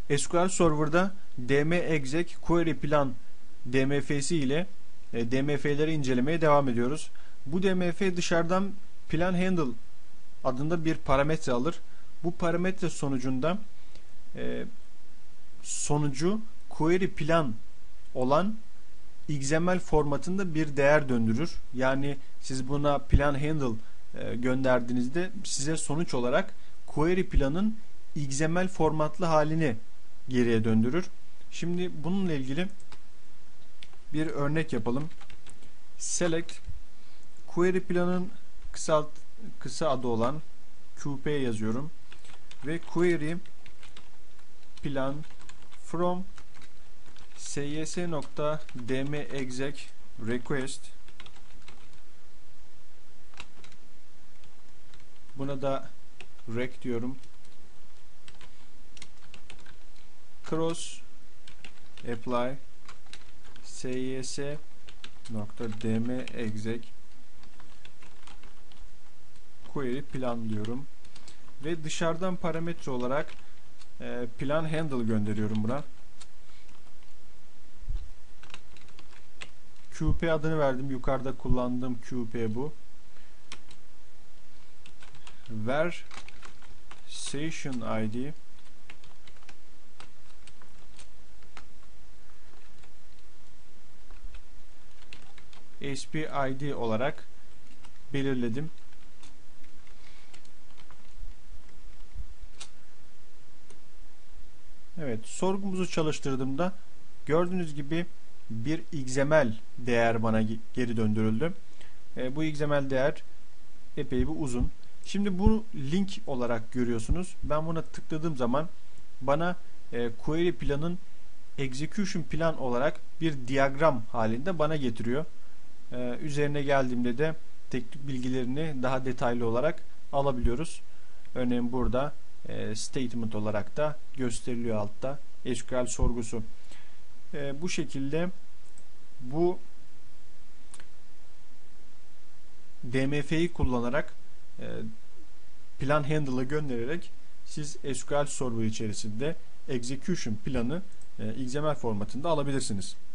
SQL Server'da dmexec query plan DMF'si ile DMF'leri incelemeye devam ediyoruz. Bu DMF dışarıdan plan handle adında bir parametre alır. Bu parametre sonucunda sonucu query plan olan XML formatında bir değer döndürür. Yani siz buna plan handle gönderdiğinizde size sonuç olarak query planın XML formatlı halini geriye döndürür. Şimdi bununla ilgili bir örnek yapalım. Select query planın kısa adı olan QP yazıyorum ve query plan from sys.dmexec request, buna da rec diyorum, cross apply sys.dmexec query plan diyorum ve dışarıdan parametre olarak plan handle gönderiyorum buna. QP adını verdim. Yukarıda kullandığım QP bu. Ver session ID SP ID olarak belirledim. Evet, sorgumuzu çalıştırdığımda gördüğünüz gibi bir XML değer bana geri döndürüldü. Bu XML değer epey bir uzun. Şimdi bunu link olarak görüyorsunuz. Ben buna tıkladığım zaman bana query planın execution plan olarak bir diyagram halinde bana getiriyor. Üzerine geldiğimde de teknik bilgilerini daha detaylı olarak alabiliyoruz. Örneğin burada statement olarak da gösteriliyor altta SQL sorgusu. Bu şekilde bu DMF'yi kullanarak plan handle'ı göndererek siz SQL Server içerisinde execution planı XML formatında alabilirsiniz.